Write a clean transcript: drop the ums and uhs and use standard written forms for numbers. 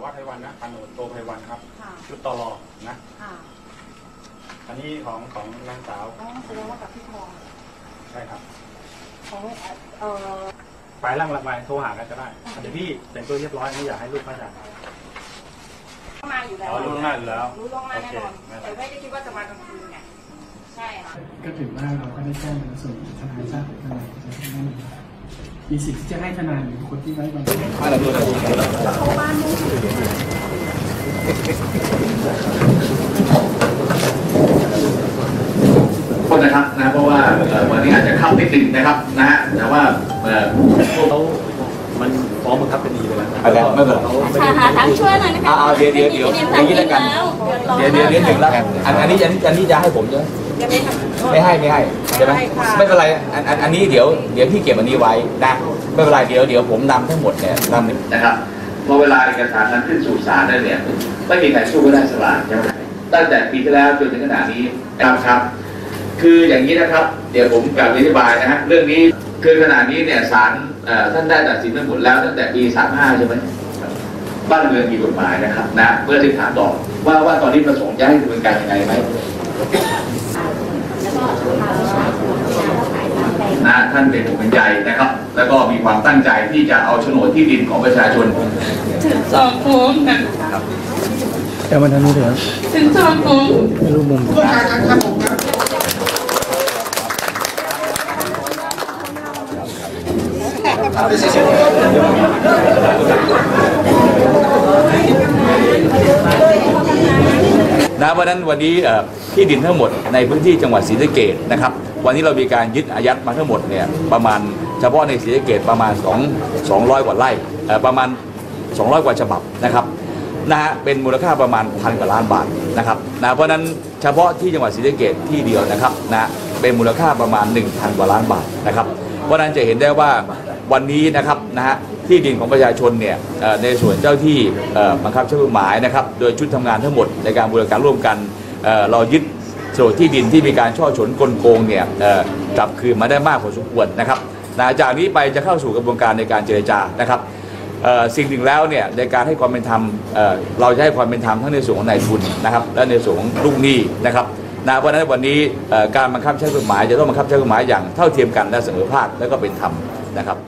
วัดไพวันนะพันโทโทไพวันครับชุดตลอนะอันนี้ของนางสาวแสดงว่ากับพี่ทองใช่ครับของไปร่างหลักไปโทรหากันก็ได้เดี๋ยวพี่แต่งตัวเรียบร้อยไม่อยากให้ลูกพระอาจารย์มาอยู่แล้วรู้ล่วงหน้าอยู่แล้วรู้ล่วงหน้าแน่นอนแต่ไม่ได้คิดว่าจะมากลางคืนไงใช่ค่ะก็ถือว่าเราก็ได้แจ้งในส่วนทนายทราบทนายมีสิทธิ์ที่จะให้ทนายหรือคนที่ไว้วางใจคนนะครับนะเพราะว่าวันนี้อาจจะเข้านิดนึงนะครับนะฮะแต่ว่าเขามันฟ้องบังคับคดีไปแล้วอะไรไม่เป็นไรหาทางช่วยหน่อยนะคะเดี๋ยวอย่างนี้แล้วกันเดี๋ยวถึงแล้วอันนี้จะให้ผมใช่ไหมไม่ให้ใช่ไหมไม่เป็นไรอันนี้เดี๋ยวพี่เก็บอันนี้ไว้นะไม่เป็นไรเดี๋ยวผมนำทั้งหมดเนี่ยนำนะครับพอเวลาเอกสารนั้นขึ้นสู่ศาลได้เนี่ยไม่มีใครสู้ก็ได้สลากใช่ไหมตั้งแต่ปีที่แล้วจนถึงขณะนี้ครับคืออย่างนี้นะครับเดี๋ยวผมกลับอธิบายนะฮะเรื่องนี้คือขณะนี้เนี่ยศาลท่านได้ตัดสินไปหมดแล้วตั้งแต่ปี35ใช่ไหมบ้านเมืองมีกฎหมายนะครับนะเพื่อที่ถามต่อว่าตอนนี้ประสงค์จะให้ดำเนินการยังไงไหมนะท่านเป็นผู้เป็นใหญ่นะครับแล้วก็มีความตั้งใจที่จะเอาโฉนดที่ดินของประชาชนถึงสองโมงนะครับแต่วันนี้เดี๋ยวถึงสองโมงไม่รู้มุมนะเพราะนั้นวันนี้ที่ดินทั้งหมดในพื้นที่จังหวัดศรีสะเกษนะครับวันนี้เรามีการยึดอายัดมาทั้งหมดเนี่ยประมาณเฉพาะในศรีสะเกษประมาณ200 กว่าไร่ประมาณ200 กว่าฉบับนะครับเป็นมูลค่าประมาณ1,000 กว่าล้านบาทนะครับเพราะนั้นเฉพาะที่จังหวัดศรีสะเกษที่เดียวนะครับเป็นมูลค่าประมาณ 1,000 กว่าล้านบาทนะครับเพราะนั้นจะเห็นได้ว่าวันนี้นะครับที่ดินของประชาชนเนี่ยในส่วนเจ้าที่บังคับใช้กฎหมายนะครับโดยชุดทำงานทั้งหมดในการบูรณาการร่วมกันเรายึดโฉนดที่ดินที่มีการช่อฉนกลโกงเนี่ยกลับคืนมาได้มากพอสมควรนะครับจากนี้ไปจะเข้าสู่กระบวนการในการเจรจานะครับสิ่งหนึ่งแล้วเนี่ยในการให้ความเป็นธรรมเราจะให้ความเป็นธรรมทั้งในส่วนของนายทุนนะครับและในส่วนของลูกหนี้นะครับเพราะฉะนั้นวันนี้การบังคับใช้กฎหมายจะต้องบังคับใช้กฎหมายอย่างเท่าเทียมกันและเสมอภาคและก็เป็นธรรมนะครับ